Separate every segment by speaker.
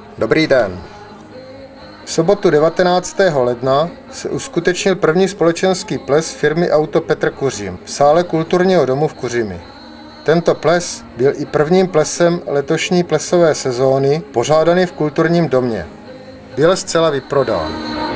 Speaker 1: Dobrý den. V sobotu 19. ledna se uskutečnil první společenský ples firmy Auto Petr Kuřim v sále Kulturního domu v Kuřimi. Tento ples byl i prvním plesem letošní plesové sezóny, pořádaný v Kulturním domě. Byl zcela vyprodán.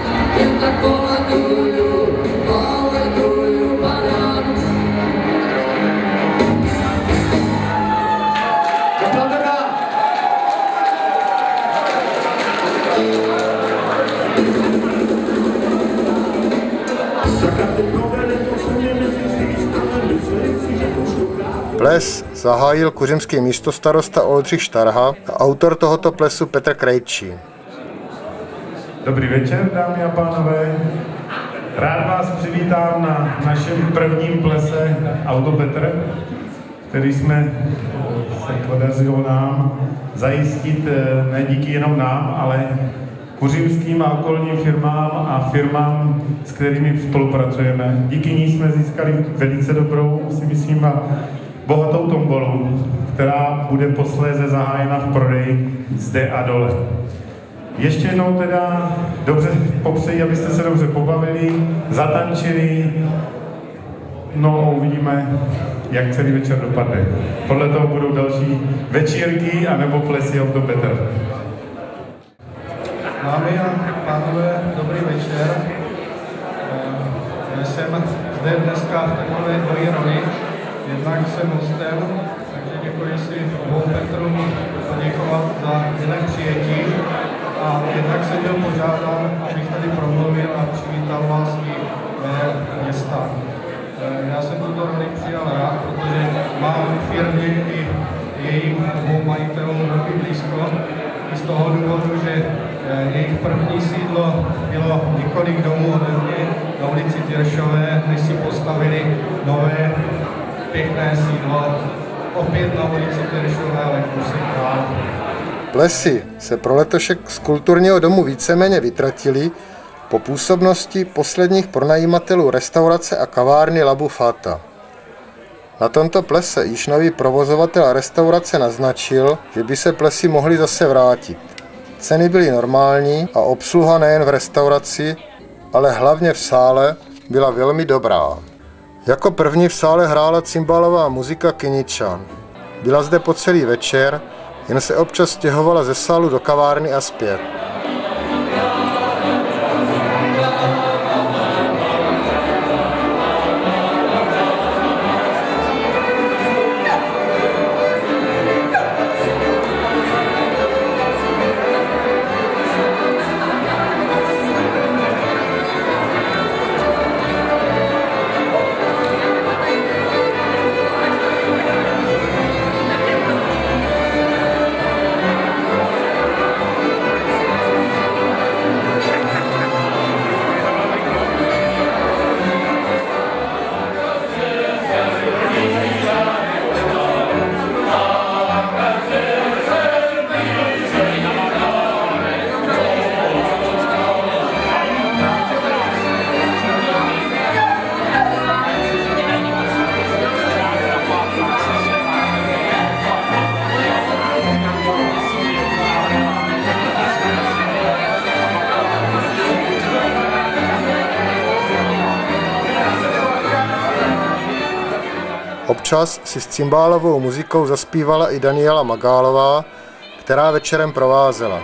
Speaker 1: Ples zahájil kuřimský místostarosta Oldřich Štarha a autor tohoto plesu Petr Krejčí.
Speaker 2: Dobrý večer, dámy a pánové. Rád vás přivítám na našem prvním plese Auto Petr, který se podařilo nám zajistit ne díky jenom nám, ale kuřimským a okolním firmám a firmám, s kterými spolupracujeme. Díky ní jsme získali velice dobrou, si myslím, a bohatou tombolu, která bude posléze zahájena v prodeji zde a dole. Ještě jednou teda dobře popřeji, abyste se dobře pobavili, zatančili, no a uvidíme, jak celý večer dopadne. Podle toho budou další večírky anebo plesy Auto Petr.
Speaker 3: Dámy a pánové, dobrý večer. Já jsem zde dneska v takové dvojí roli. Jednak jsem hostem, takže děkuji si obou Petrům poděkovat za milé přijetí. A jednak jsem byl požádán, abych tady promluvil a přivítal vás i jménem města. Já jsem tuto roli přijal rád, protože mám firmě i jejím obou majitelům velmi blízko. I z toho důvodu, že jejich první sídlo bylo několik domů ode mě na ulici Tyršové, než si postavili nové pěkné sídlo, opět na ulici Tyršové, ale kusek dál.
Speaker 1: Plesy se pro letošek z Kulturního domu víceméně vytratily po působnosti posledních pronajímatelů restaurace a kavárny Labu Fata. Na tomto plese již nový provozovatel restaurace naznačil, že by se plesy mohly zase vrátit. Ceny byly normální a obsluha nejen v restauraci, ale hlavně v sále byla velmi dobrá. Jako první v sále hrála cymbálová muzika Kyničan. Byla zde po celý večer, jen se občas stěhovala ze sálu do kavárny a zpět. Občas si s cymbálovou muzikou zaspívala i Daniela Magálová, která večerem provázela.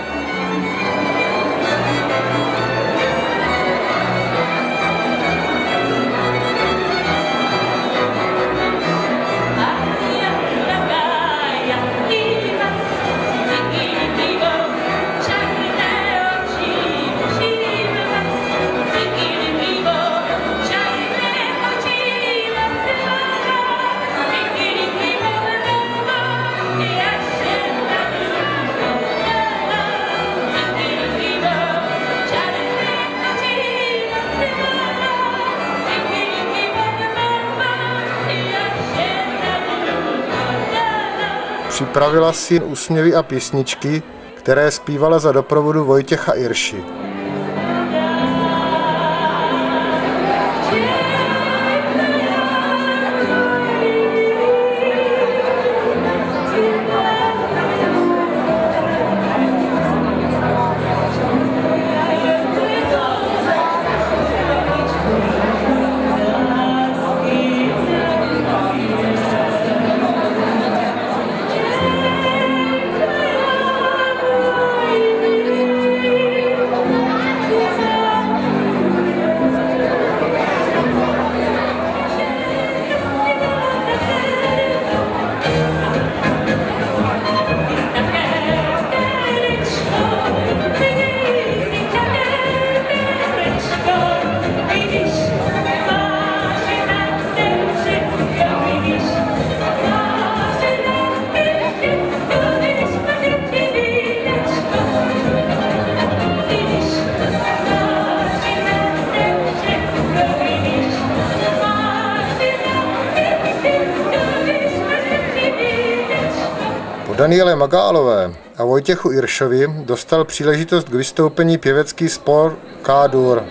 Speaker 1: Připravila si úsměvy a písničky, které zpívala za doprovodu Vojtěcha Irši. Daniele Magálové a Vojtěchu Iršovi dostal příležitost k vystoupení pěvecký spor K-dur.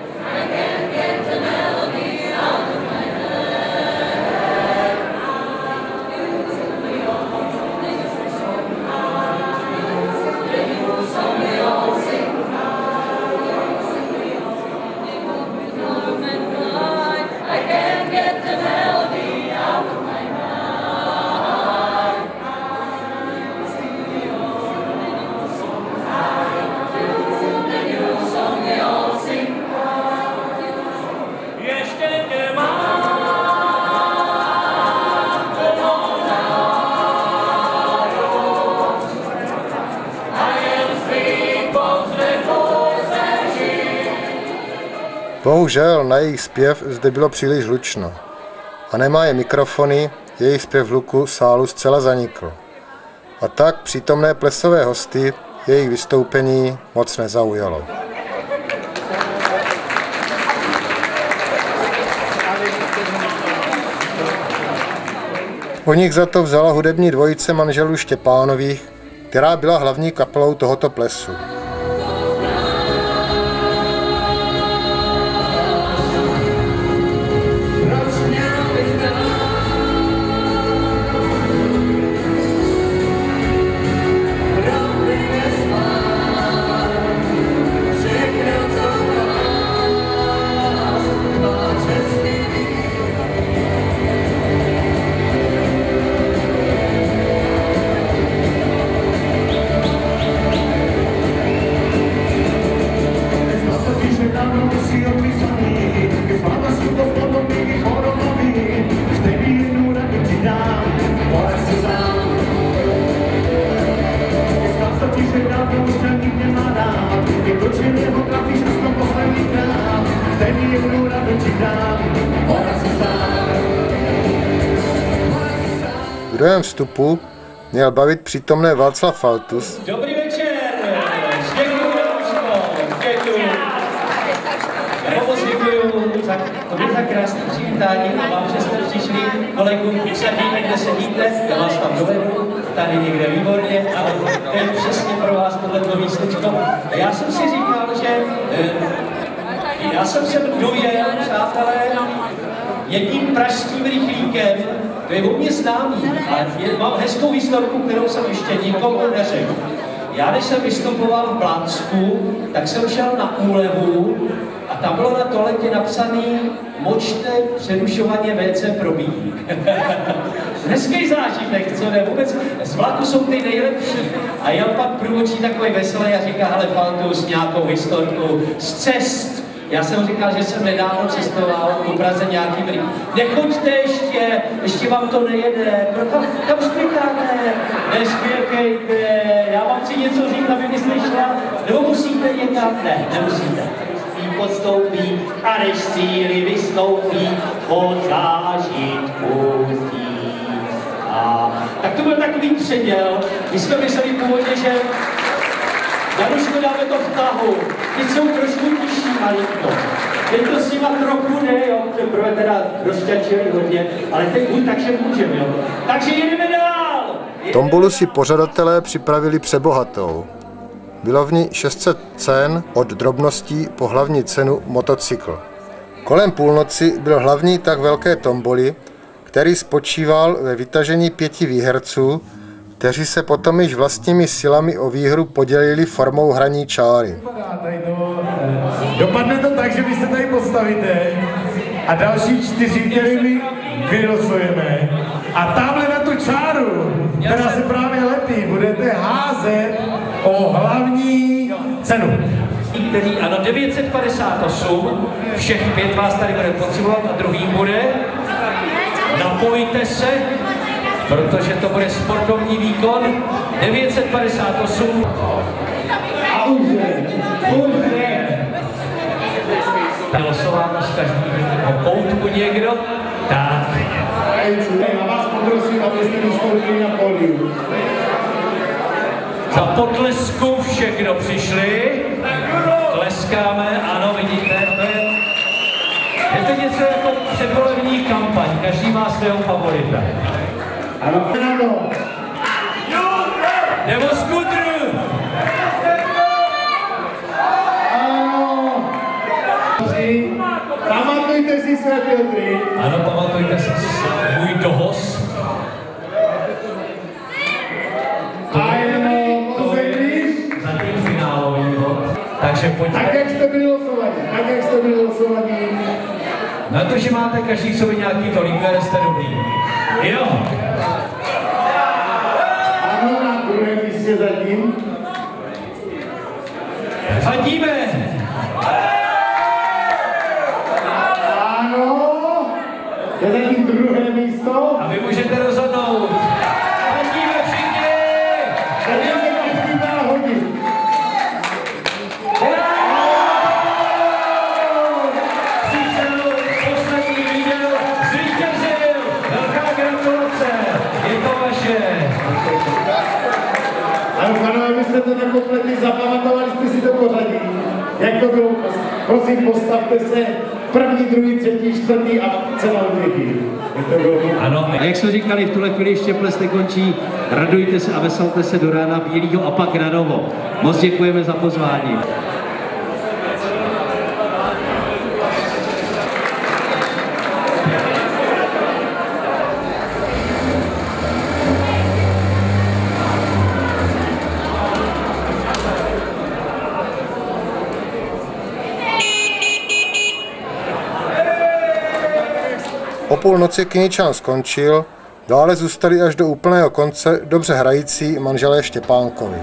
Speaker 1: Bohužel na jejich zpěv zde bylo příliš hlučno a nemá je mikrofony, jejich zpěv v hluku sálu zcela zanikl. A tak přítomné plesové hosty jejich vystoupení moc nezaujalo. O nich za to vzala hudební dvojice manželů Štěpánových, která byla hlavní kapelou tohoto plesu. V druhém vstupu měl bavit přítomné Václav Faltus.
Speaker 4: Dobrý večer, děkuju, děkuju. Já moc děkuju za krásné přivítání a vám, že jste přišli, kolegům, usadíme, kde sedíte, já vás tam dovedu, tady někde výborně, ale to je přesně pro vás tohleto místečko. Já jsem si říkal, že já jsem se dojel, přátelé, jedním pražským rychlíkem, to je o mě známý, ale mám hezkou historku, kterou jsem ještě nikomu neřekl. Já, když jsem vystupoval v Blansku, tak jsem šel na úlevu a tam bylo na toaletě napsaný močte přerušovaně WC probíhí. Hezký zážitek, co ne? Vůbec z vlaku jsou ty nejlepší. A jel pak průvodčí takový veselý a říká, hele Faltus, nějakou historku z cest. Já jsem říkal, že jsem nedávno cestoval po Praze nějaký brýk. Nechoďte ještě vám to nejede, tam spěcháte, nespěchejte, já vám chci něco říct, aby mi slyšela, nebo musíte někam, ne, nemusíte. Podstoupí a než síly vystoupí od zážitku. Tak to byl takový předěl, my jsme mysleli původně, že Januško, dáme to v tahu. Teď jsou trošku tižší malinko. Teď to s nima trochu jde, jo, prvé teda rozťačili hodně, ale teď buď takže můžeme, jo. Takže jedeme dál!
Speaker 1: Tombolu si pořadatelé připravili přebohatou. Bylo v ní 600 cen od drobností po hlavní cenu motocykl. Kolem půlnoci byl hlavní tak velké tomboly, který spočíval ve vytažení 5 výherců, kteří se potom již vlastními silami o výhru podělili formou hraní čáry.
Speaker 2: Dopadne to tak, že vy se tady postavíte a další 4, které my vylosujeme. A tamhle na tu čáru, která se právě lepí, budete házet o hlavní cenu.
Speaker 4: Který, ano, 958, všech 5 vás tady bude potřebovat a druhý bude. Napojte se, protože to bude sportovní výkon. 958. A už je. Losováno z každého koutku někdo. Tak.
Speaker 2: Já vás poprosím, abyste vystoupili na pódium.
Speaker 4: Za potlesku všechno přišli. Tleskáme, ano, vidíte, je to něco jako předvolební kampaň, každý má svého favorita.
Speaker 2: Ano,
Speaker 4: nebo skutru.
Speaker 5: Pamatujte si své filtry.
Speaker 4: Ano, pamatujte si můj dohoz.
Speaker 5: A jenom
Speaker 4: zatím finálovýho. Takže pojďme.
Speaker 5: tak, jak jste byli losovaní.
Speaker 4: Na to, že máte každý v sobě nějaký to líber, jste dobrý. Jo.
Speaker 5: Ano, na druhém místě zatím.
Speaker 4: Fandíme.
Speaker 5: Ano, je zatím druhé místo.
Speaker 4: A vy můžete rozhodnout. Fandíme všichni.
Speaker 5: Tady se každý dá hodit.
Speaker 4: Přišel poslední video, zvítězil. Velká gratulace. Je to vaše.
Speaker 5: Ano, pánové, vy jste to nekompletně zapamatovali, jste si to pořadí. Jak to bylo? Prosím, postavte se první, druhý, třetí, čtvrtý a celou druhý. Jak to bylo?
Speaker 4: Ano,
Speaker 6: A jak jsme říkali, v tuhle chvíli ještě ples nekončí. Radujte se a veselte se do rána bílýho a pak na novo. Moc děkujeme za pozvání.
Speaker 1: O půlnoci Kyničan skončil, dále zůstali až do úplného konce dobře hrající manželé Štěpánkovi.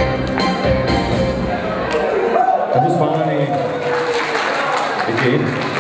Speaker 5: Tak to s vámi. Díky.